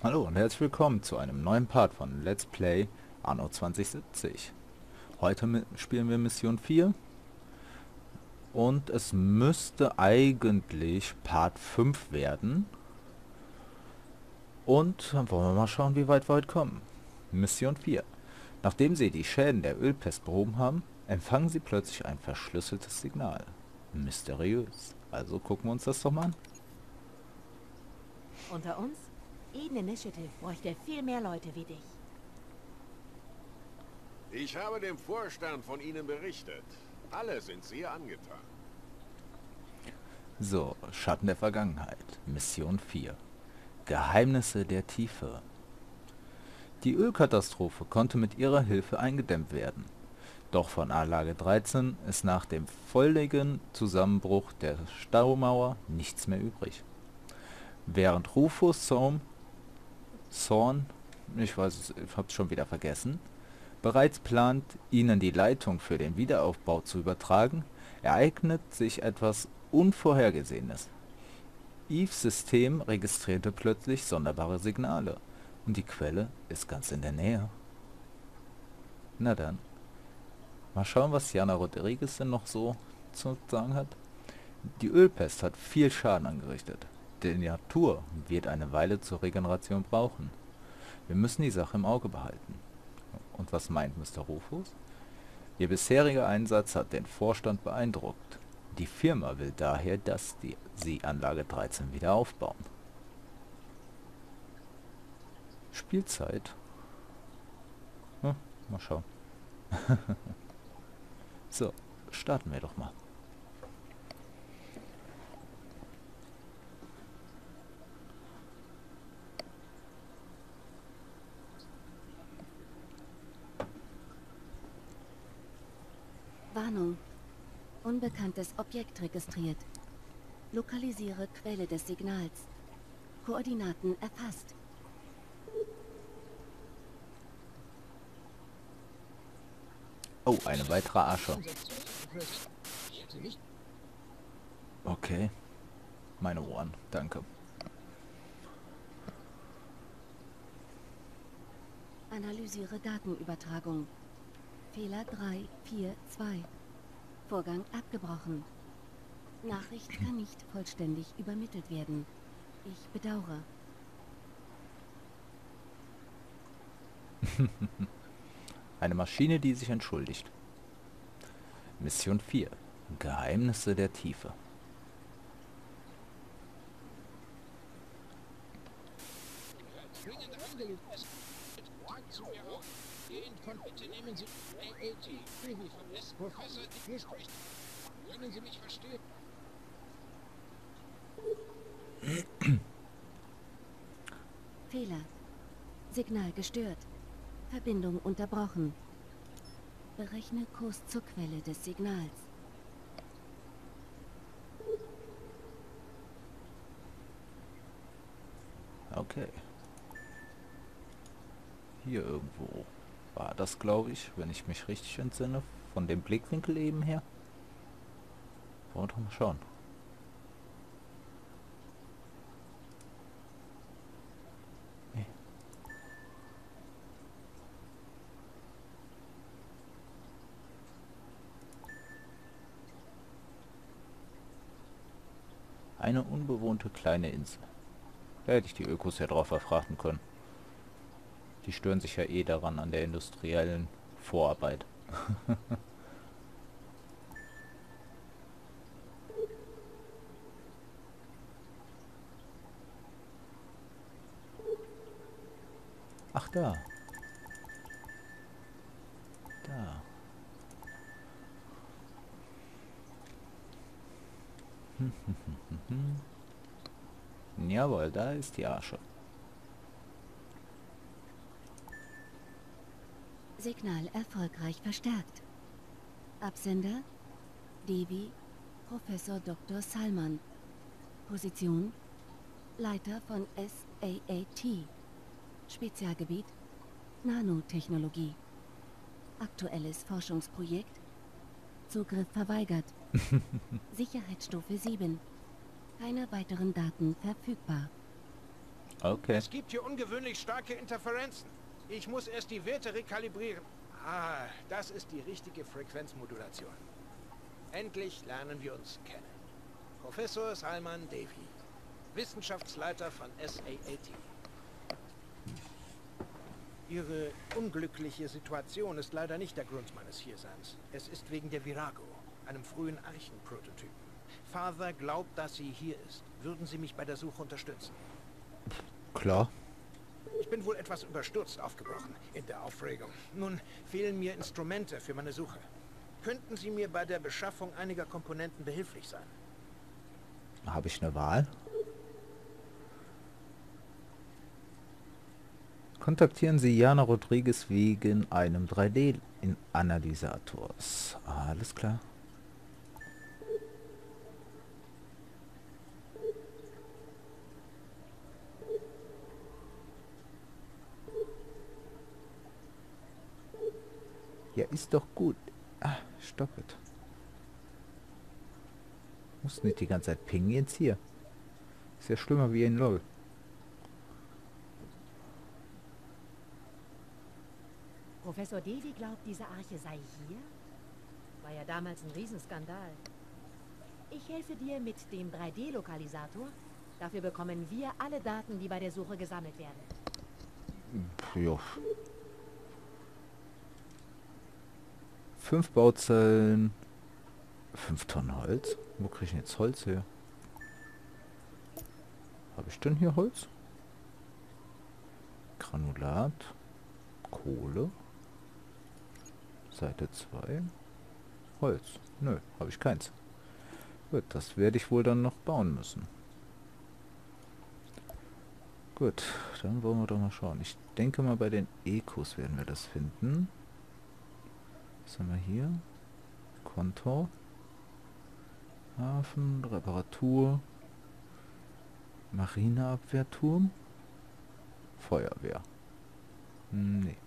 Hallo und herzlich willkommen zu einem neuen Part von Let's Play Anno 2070. Heute spielen wir Mission 4 und es müsste eigentlich Part 5 werden. Und dann wollen wir mal schauen, wie weit wir heute kommen. Mission 4. Nachdem sie die Schäden der Ölpest behoben haben, empfangen sie plötzlich ein verschlüsseltes Signal. Mysteriös. Also gucken wir uns das doch mal an. Unter uns? Eden Initiative bräuchte viel mehr Leute wie dich. Ich habe dem Vorstand von Ihnen berichtet. Alle sind sehr angetan. So, Schatten der Vergangenheit. Mission 4. Geheimnisse der Tiefe. Die Ölkatastrophe konnte mit ihrer Hilfe eingedämmt werden. Doch von Anlage 13 ist nach dem völligen Zusammenbruch der Staumauer nichts mehr übrig. Während Rufus Thorn, ich weiß, ich hab's schon wieder vergessen, bereits plant, ihnen die Leitung für den Wiederaufbau zu übertragen, ereignet sich etwas Unvorhergesehenes. Eves System registrierte plötzlich sonderbare Signale und die Quelle ist ganz in der Nähe. Na dann, mal schauen, was Jana Rodriguez denn noch so zu sagen hat. Die Ölpest hat viel Schaden angerichtet. Die Natur wird eine Weile zur Regeneration brauchen. Wir müssen die Sache im Auge behalten. Und was meint Mr. Rufus? Ihr bisheriger Einsatz hat den Vorstand beeindruckt. Die Firma will daher, dass sie Anlage 13 wieder aufbauen. Spielzeit? Mal schauen. So, starten wir doch mal. Warnung. Unbekanntes Objekt registriert. Lokalisiere Quelle des Signals. Koordinaten erfasst. Oh, eine weitere Asche. Okay. Meine Ohren, danke. Analysiere Datenübertragung. Fehler 342. Vorgang abgebrochen. Nachricht kann nicht vollständig übermittelt werden. Ich bedauere. Eine Maschine, die sich entschuldigt. Mission 4. Geheimnisse der Tiefe. Dringend angelegt. Zu mir auf. Gehen von bitte nehmen Sie AAT. Es Professor hier spricht. Können Sie mich verstehen? Fehler. Signal gestört. Verbindung unterbrochen. Berechne Kurs zur Quelle des Signals. Okay. Hier irgendwo war das, glaube ich, wenn ich mich richtig entsinne, von dem Blickwinkel eben her. Wollen wir doch mal schauen. Nee. Eine unbewohnte kleine Insel. Da hätte ich die Ökos ja drauf verfrachten können. Die stören sich ja eh daran an der industriellen Vorarbeit. Ach da. Da. Jawohl, da ist die Asche. Signal erfolgreich verstärkt. Absender Devi Professor Dr. Salman. Position Leiter von SAAT. Spezialgebiet Nanotechnologie. Aktuelles Forschungsprojekt. Zugriff verweigert. Sicherheitsstufe 7. Keine weiteren Daten verfügbar. Okay. Es gibt hier ungewöhnlich starke Interferenzen. Ich muss erst die Werte rekalibrieren. Ah, das ist die richtige Frequenzmodulation. Endlich lernen wir uns kennen. Professor Salman Devi, Wissenschaftsleiter von SAAT. Ihre unglückliche Situation ist leider nicht der Grund meines Hierseins. Es ist wegen der Virago, einem frühen Archenprototypen. Father glaubt, dass sie hier ist. Würden Sie mich bei der Suche unterstützen? Klar. Ich bin wohl etwas überstürzt aufgebrochen in der Aufregung. Nun fehlen mir Instrumente für meine Suche. Könnten Sie mir bei der Beschaffung einiger Komponenten behilflich sein? Habe ich eine Wahl? Kontaktieren Sie Jana Rodriguez wegen einem 3D-Analysators. Alles klar. Ja, ist doch gut. Ah, stopp it. Muss nicht die ganze Zeit pingen jetzt hier. Ist ja schlimmer wie in LOL. Professor Devi glaubt, diese Arche sei hier? War ja damals ein Riesenskandal. Ich helfe dir mit dem 3D-Lokalisator. Dafür bekommen wir alle Daten, die bei der Suche gesammelt werden. Ja. 5 Bauzellen. 5 Tonnen Holz. Wo kriege ich denn jetzt Holz her? Habe ich denn hier Holz? Granulat. Kohle. Seite 2. Holz. Nö, habe ich keins. Gut, das werde ich wohl dann noch bauen müssen. Gut, dann wollen wir doch mal schauen. Ich denke mal, bei den Ecos werden wir das finden. Was haben wir hier? Kontor. Hafen, Reparatur. Marineabwehrturm. Feuerwehr. Nee.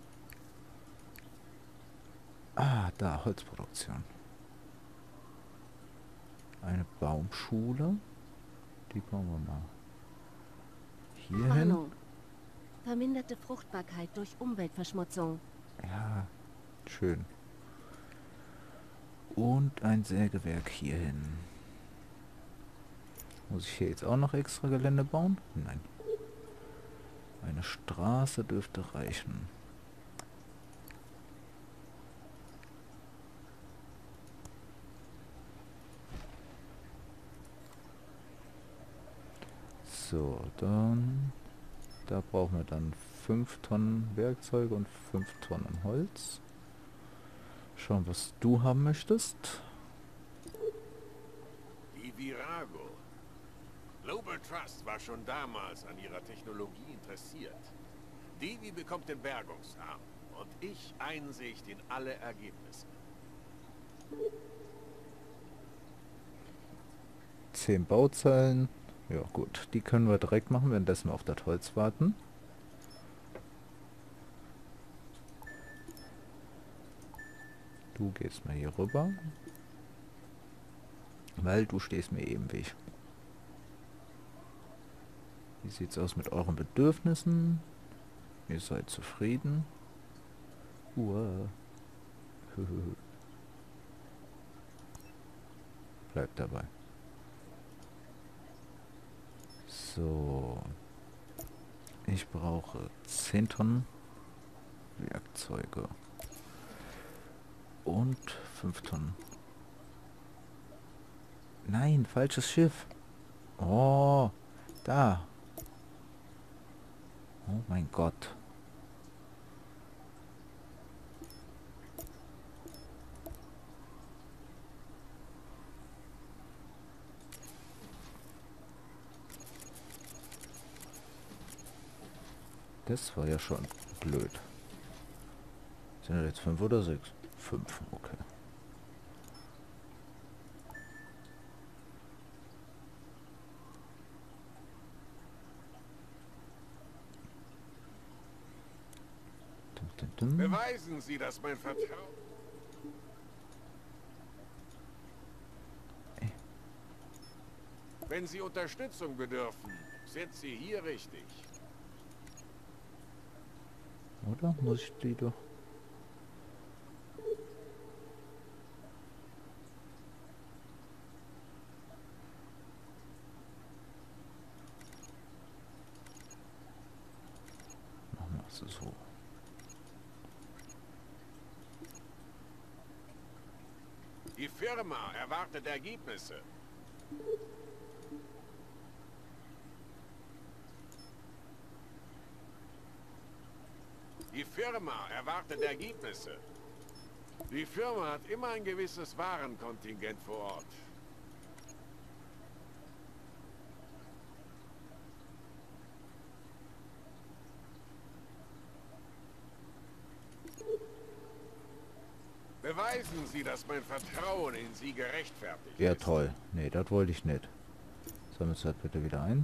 Ah, da, Holzproduktion. Eine Baumschule. Die bauen wir mal. Hierhin. Warnung. Verminderte Fruchtbarkeit durch Umweltverschmutzung. Ja, schön. Und ein Sägewerk hierhin. Muss ich hier jetzt auch noch extra Gelände bauen? Nein. Eine Straße dürfte reichen. So, dann... Da brauchen wir dann 5 Tonnen Werkzeuge und 5 Tonnen Holz. Schauen, was du haben möchtest. Die Virago. Global Trust war schon damals an ihrer Technologie interessiert. Devi bekommt den Bergungsarm und ich Einsicht in alle Ergebnisse. 10 Bauzellen. Ja gut, die können wir direkt machen, währenddessen wir auf das Holz warten. Du gehst mal hier rüber. Weil du stehst mir eben im Weg. Wie sieht's aus mit euren Bedürfnissen? Ihr seid zufrieden. Uah. Bleibt dabei. So. Ich brauche 10 Tonnen Werkzeuge. Und 5 Tonnen. Nein, falsches Schiff. Oh, da. Oh mein Gott. Das war ja schon blöd. Sind das jetzt 5 oder 6? 5, okay. Beweisen Sie, dass mein Vertrauen... Wenn Sie Unterstützung bedürfen, sind Sie hier richtig. oder? Muss ich die doch... Machen wir es so. Die Firma erwartet Ergebnisse. Die Firma erwartet Ergebnisse. Die Firma hat immer ein gewisses Warenkontingent vor Ort. Beweisen Sie, dass mein Vertrauen in Sie gerechtfertigt Ja, ist. toll. Nee, das wollte ich nicht. Sammeln Sie das bitte wieder ein.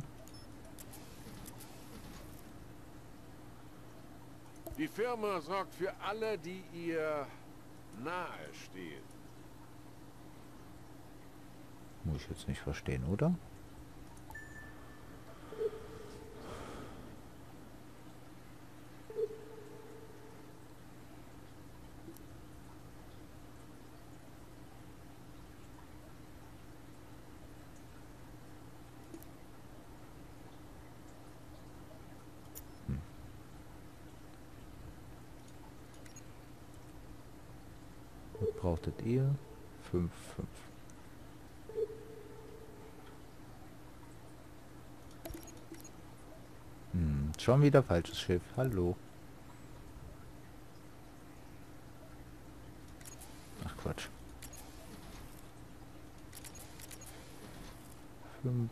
Die Firma sorgt für alle, die ihr nahe stehen. Muss ich jetzt nicht verstehen, oder? Was brauchtet ihr? 5, 5. Schon wieder falsches Schiff. Hallo. Ach Quatsch. 5.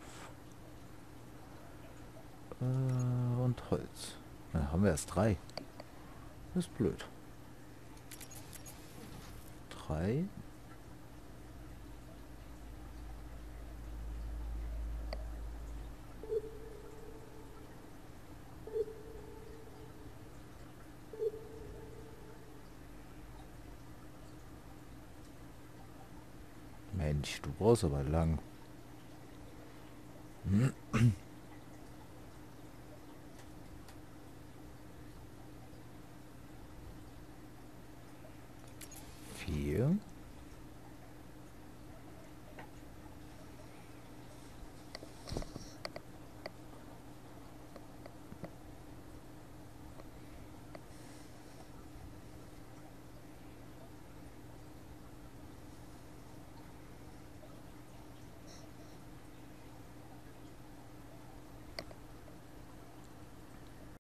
Und Holz. Dann haben wir erst 3. Das ist blöd. 3. Mensch, du brauchst aber lang.